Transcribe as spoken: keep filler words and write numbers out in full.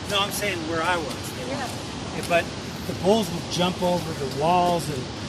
No, I'm saying where I was. They Yeah. weren't. But the bulls would jump over the walls and